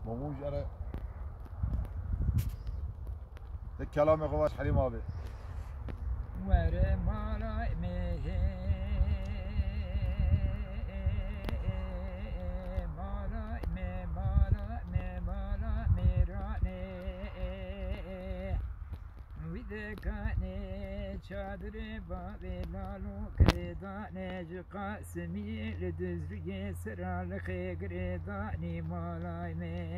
ماموش أنا ده كلام خواش حليم أبي ور مالا مه مالا مه مالا مه مالا میرانه ویدکانه چادر بابی لالو کردانه جقاسمی لدزرگی سرال خیگردانی مالای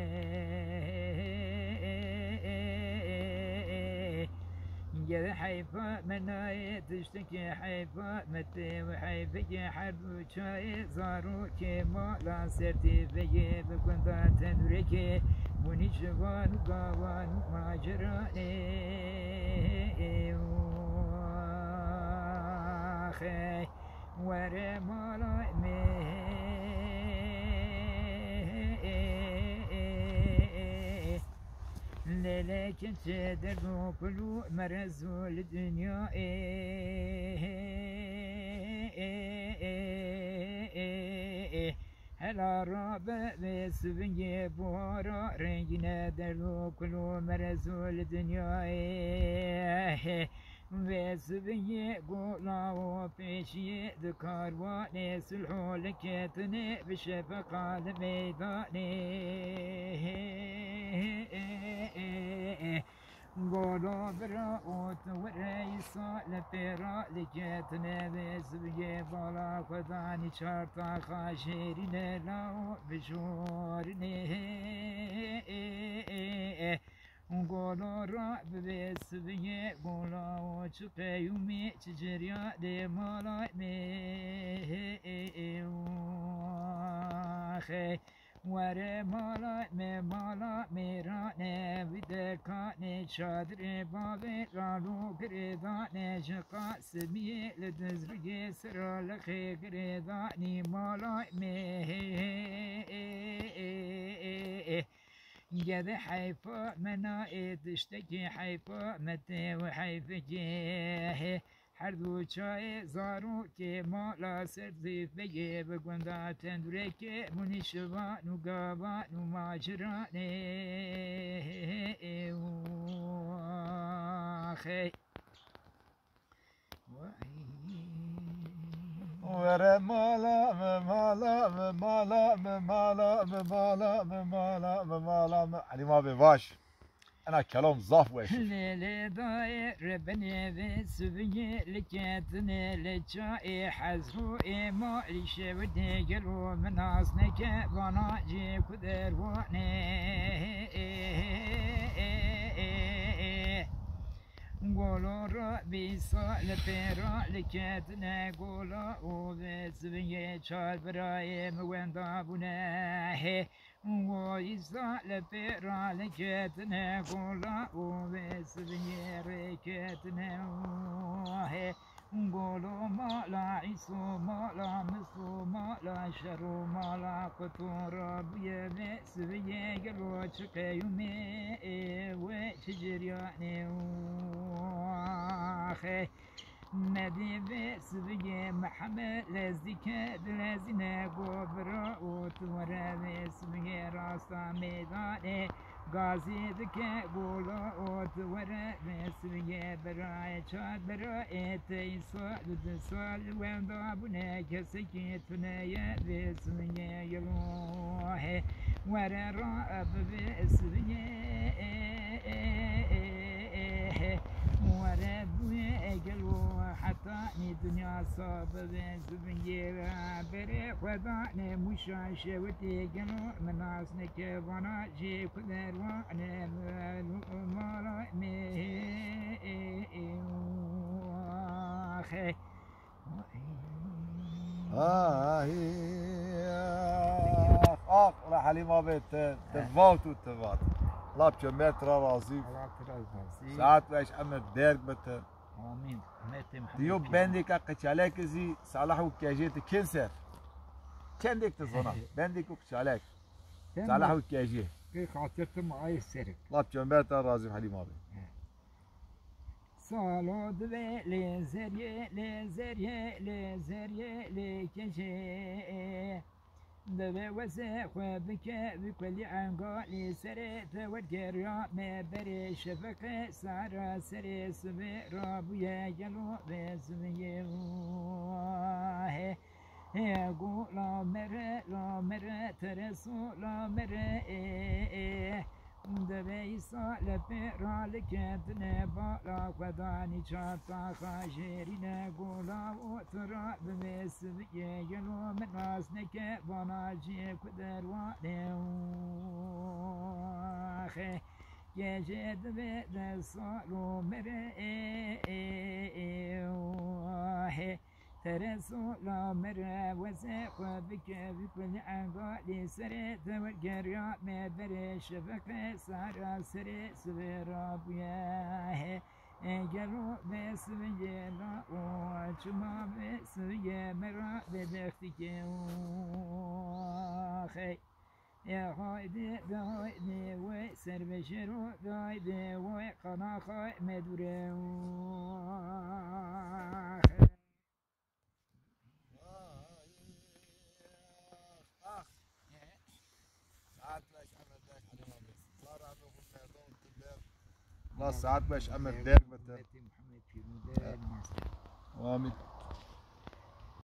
يا حيفا مناي تشتكي حيفا متي وحيفك حرب شاي زارو كيما لا سرتي فيي بكون ذا تدركي وني شوان وقوان ماجراني واخي وري مالا لكن تدرو كل مرزو الدنيا هلا رابع بسبني بورا رنجنا درو كل مرزو الدنيا بسبني قولا وفيشي ذكر واني سلحو لكتني بشفقة الميداني قولوا براءوت والرئيسة لفراء لجاتنا بسبقي بالا خداني شرطا خاشرين لاو بشورني قولوا رعب بسبقي قولا وشقي يومي تجريا دي مالا مي ور مالا میرانه ویدکانه چادر بابی رالو گردانه جقاسمی لدزرگی سرال خیگردانی مالا جد حيفا مناي تشتكي حيفا متي وحيفكي حردو چای زارو که مالا سردی فگه بگوندا تندره که منی شوان و گابان و ماجرانه خی ور مالا مالا مالا مالا مالا مالا مالا حليم أبي باش أنا كلام ظاف وش ليلة داير بني بسبي لكتني لجاي حزرو إما لشودي قلو من أصنك وانا جي كدر واني قولوا ربي صال بيرا لكتنا قولوا وبسبي شال برايم وين دابونه ويصال بيرا لكتنا قولوا وبسبي ركتنا قولوا ما لا عيسو ما لا مصو ما لا شرو ما لا قطور بيا بسبي قلوا شقي يومي وشجرياني واخي ندي بسبي محمد لزيك دلزينا قبرا وتورا بسبي راسا ميداني غازي دك قولا وتورا بسبي براي شاد براي تيسا دسال وين دابنا كسكي تنايا بسبي يلوه ورا راب بسبي وربي قلوا حتى دنيا صاب بسبنجي بري خداني مشاشة وتيقنوا من عصنك وانا جي كدر وانا مالا ميخي آخ حليم أبي تفوت وتفوت الله بجمعت رازي ساعات باش أمر ديرك بت آمين ديو بندك قتشالك زي صالح وكاجيت كنسر كندك تظنا بندك وقتشالك صالح وكاجيه كي خاطرت معاي السرك الله بجمعت رازي حليم أبي صالو دبي لزريه لزريه لزريه لكجي دبي وسخ بك بكل عنقال سرت والقرا ما بري شفق سارة سري سبير بيا جلو بسمي يقول لا مرة ترسو لا مرة دبي سال فرالك تنبا لا قداني شاطا خاشرين قولا وترى بمسبي يلو من ناسنك بناجي قدر وانخي يجد بيد الصالو مرئي ترسو لا مرة وسق بك بكل عنقال سرت والقريا ما بري شفق سارة سري سبيرا بياه قالوا بسوية لا وشما بسوية مرة بدختك واخي يا هايدي دايدي وسر بشرو دايدي وقنا خاي مدوري واخي لا ساعات باش امر دير بتر محمد في مدار وامد